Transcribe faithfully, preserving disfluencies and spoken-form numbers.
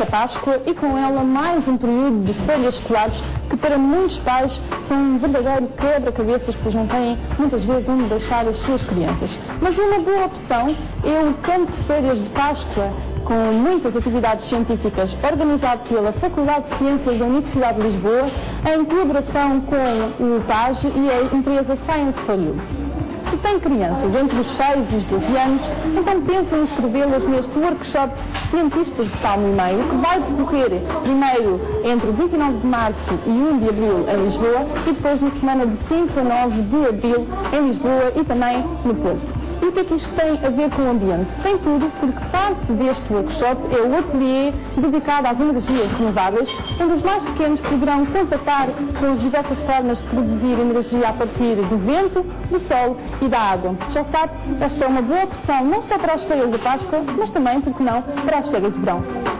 da Páscoa e com ela mais um período de férias escolares que para muitos pais são um verdadeiro quebra-cabeças, pois não têm muitas vezes onde deixar as suas crianças. Mas uma boa opção é o campo de férias de Páscoa, com muitas atividades científicas, organizado pela Faculdade de Ciências da Universidade de Lisboa, em colaboração com o P A G e a empresa Science for You. Se tem crianças entre os seis e os doze anos, então pense em inscrevê-las neste workshop Cientistas de Palmo e Meio, que vai decorrer primeiro entre vinte e nove de março e um de abril em Lisboa e depois na semana de cinco a nove de abril em Lisboa e também no Porto. E o que é que isto tem a ver com o ambiente? Tem tudo, porque parte deste workshop é o ateliê dedicado às energias renováveis, onde os mais pequenos poderão contatar com as diversas formas de produzir energia a partir do vento, do sol e da água. Já sabe, esta é uma boa opção não só para as férias de Páscoa, mas também, porque não, para as férias de verão.